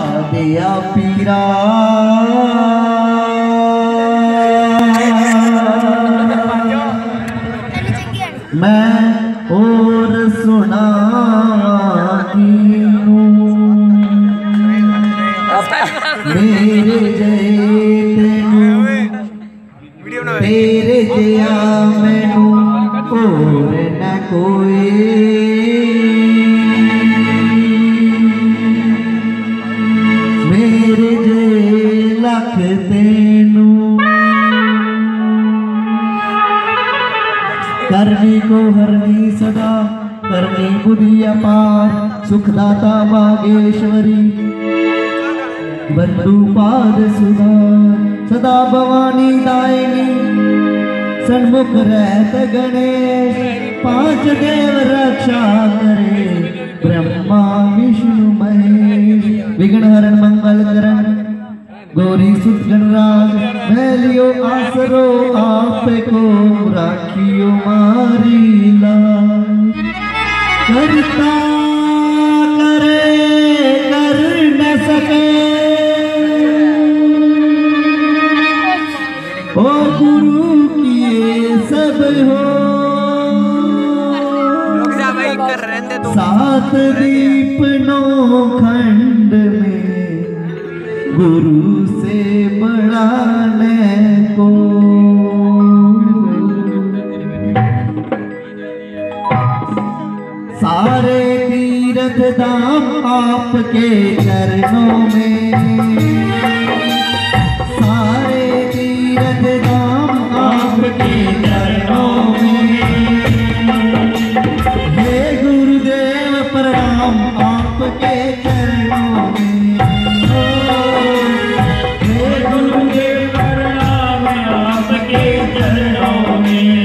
दिया पीरा मैं और सुना मेरे तेरे जया मैनू और न कोई मेरे जे लख तेनू करनी को हरनी सदा करनी बुद्धि अपार सुखदाता बागेश्वरी बंधु पाद सुधा सदा भवानी दायिनी सन्मुख रहत गणेश पांच देव रक्षा करे ब्रह्मा विष्णु महेश विघ्न हरण मंगल करण गौरी सुत गणराज मैलियो आसरो आप को राखियो मारी लाल करता करे कर न सके ओ गुरु किए सब हो सात दीप नौ खंड में गुरु से बड़ा न को सारे तीर्थ धाम आपके चरणों में सारे तीर्थ धाम आपके चरणों में हे गुरुदेव प्रणाम आपके चरणों में हे गुरुदेव प्रणाम आपके चरणों में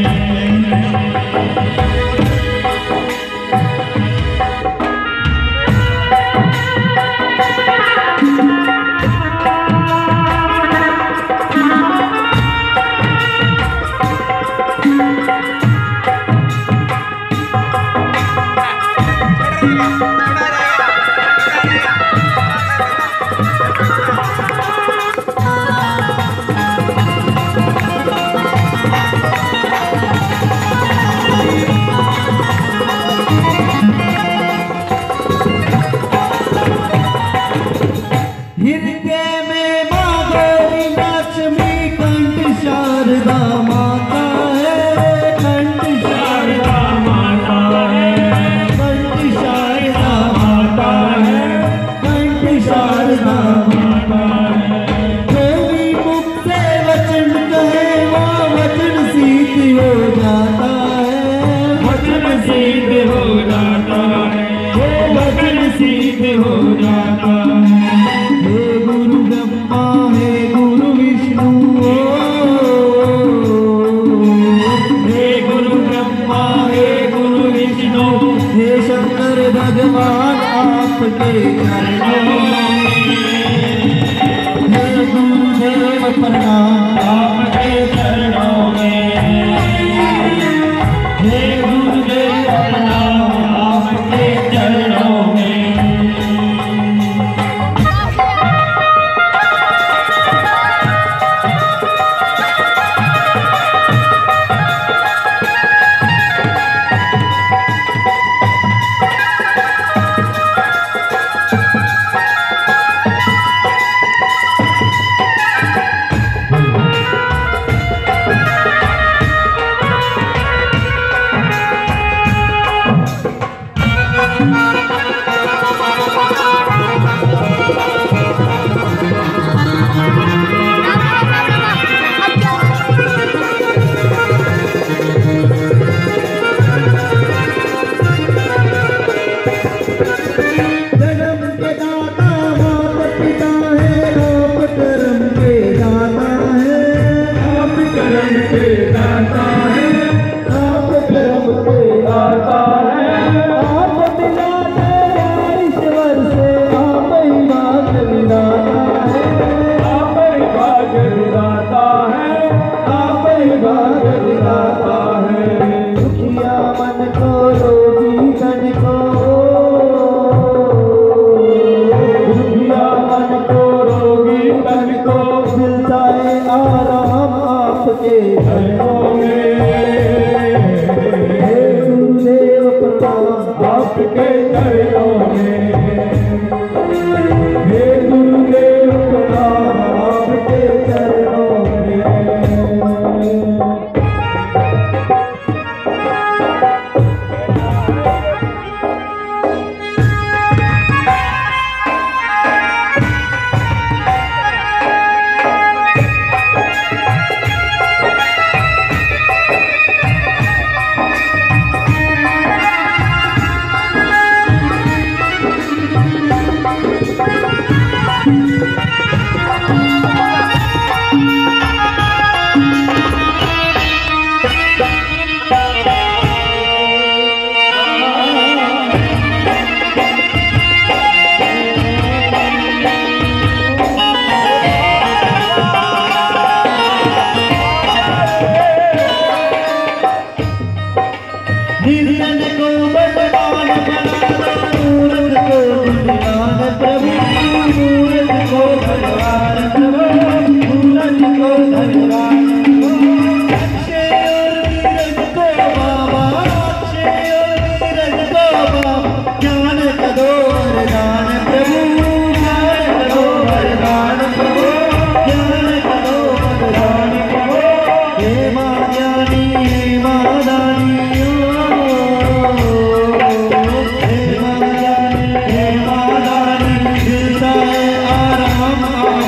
सिद्ध हो जाता है हे गुरु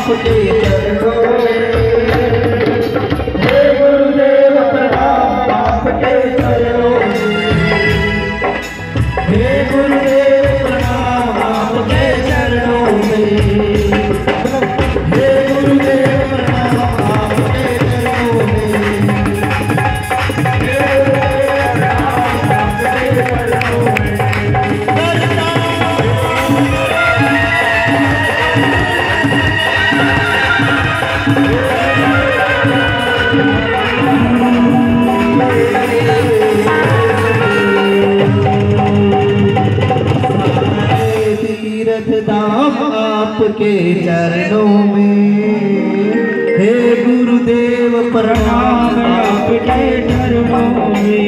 आपके चरणों में। हे गुरुदेव प्रणाम आपके चरणों में। हे गुरुदेव प्रणाम आपके चरणों में। हे गुरुदेव प्रणाम आपके चरणों में। हे गुरुदेव प्रणाम आपके चरणों में। तीरथ धाम आपके चरणों में। हे गुरुदेव प्रणाम आपके चरणों में।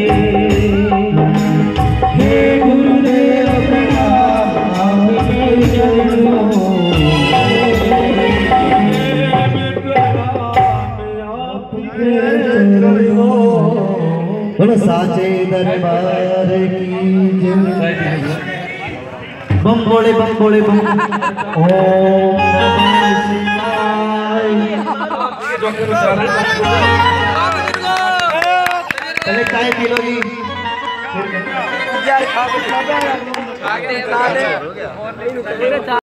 हे गुरुदेव प्रणाम आपके चरणों में। साचे दरबार की जय। बम बोले बम बोले बम। ओम नमः शिवाय। पहले चाय पी लो जी।